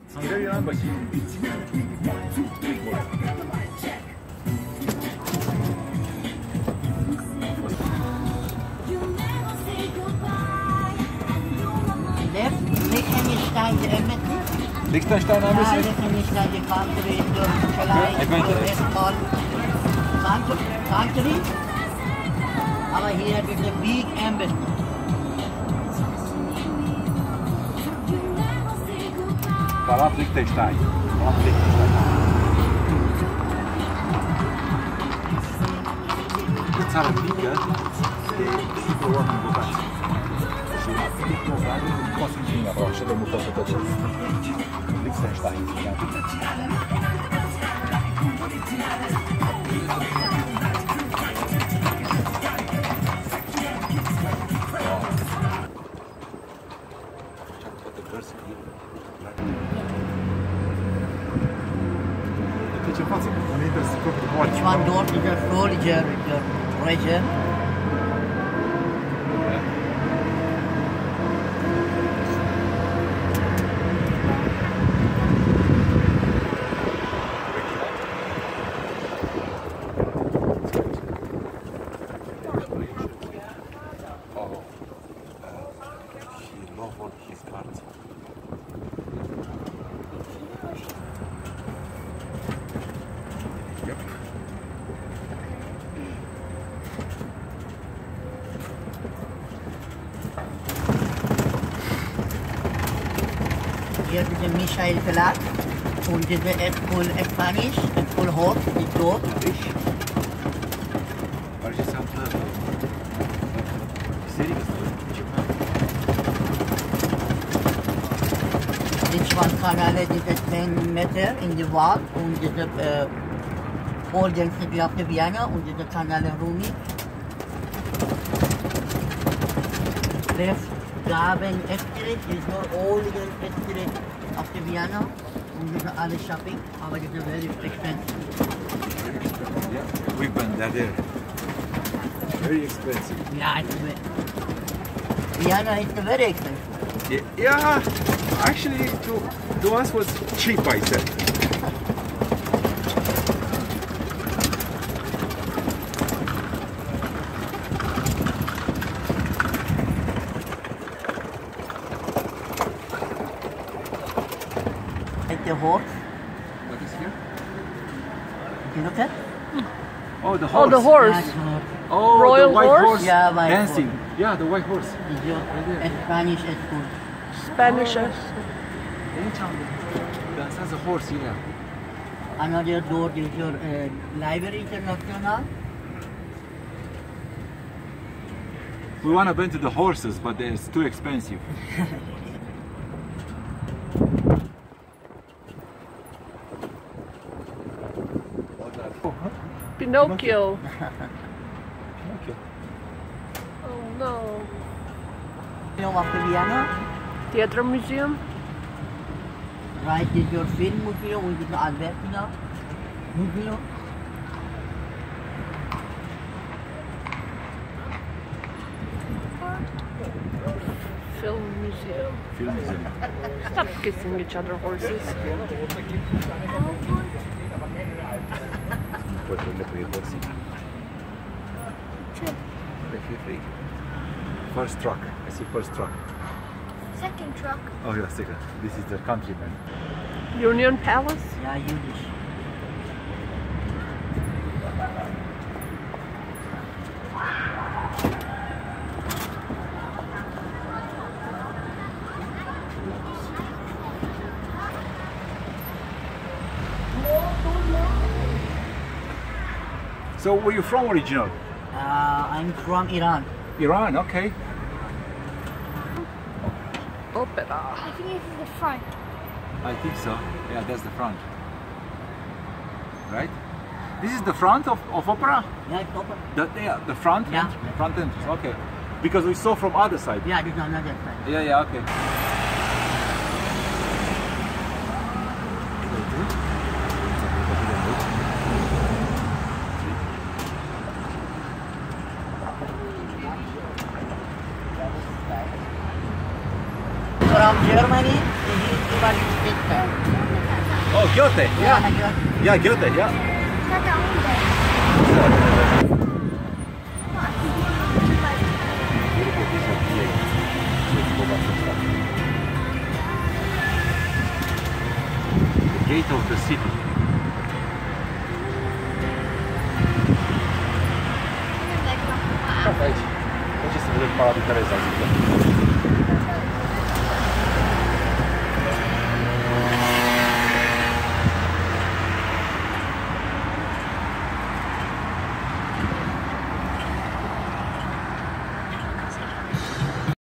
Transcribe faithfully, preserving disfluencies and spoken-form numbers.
İleri yan bakayım. Liechtenstein geöffnet. Liechtenstein haben Ja, Sie? Liechtenstein, die Country, durch vielleicht, durch Estland. Country, aber hier diese Big Embassy. Taraf Liechtenstein. Taraf Liechtenstein. Jetzt haben wir Liga, die Überordnung bekannt. Konstantin, aber stell dir mal vor, das ist Liechtenstein. Which one door is the Floriger region? Hier ist Michael Verlag und diese ist voll Spanisch und voll hot, die dort. Each one Kanäle, diese ten Meter in die Wald und diese äh, Organs geklapte Vienna und diese Kanäle Rumi. Left Gaben Estirate is not all the Estirate of the Vienna und diese alle Shopping, aber diese very expensive. Yeah, we've been there. Very expensive. Yeah, it's very, Vienna is very expensive. Yeah, yeah, actually, to, to us was cheap, I said. The horse, What is here? you look at? Oh, the horse. Oh, the horse. Yeah, the horse. Oh, Royal the white horse? horse, Yeah, white dancing. horse. Yeah, the white horse. Is your Spanish is good. Spanish. Dances a horse, yeah. Another door is your uh, Library International. We want to bend to the horses, but it's too expensive. Pinocchio. Okay. Oh no. You know of the Vienna? Theater Museum. Right is your film museum, which is the Albertina Museum. Film Museum. Film museum. Stop kissing each other, horses. First truck. I see first truck. Second truck. Oh yeah, second. This is the countryman. Union Palace. Yeah, Yiddish. So where you from original? Uh, I'm from Iran. Iran, okay. Opera. I think this is the front. I think so. Yeah, that's the front. Right? This is the front of, of opera? Yeah, it's open. The, yeah, the front? Yeah. Ent- front entrance, okay. Because we saw from other side. Yeah, this is another side. Yeah, yeah, okay. From Germany, he is Oh, Goethe. Yeah, Yeah. yeah. Yeah, Goethe. Yeah. Tata, unde? The gate of the city. Aici. Aici să vedem Paradul Tereza.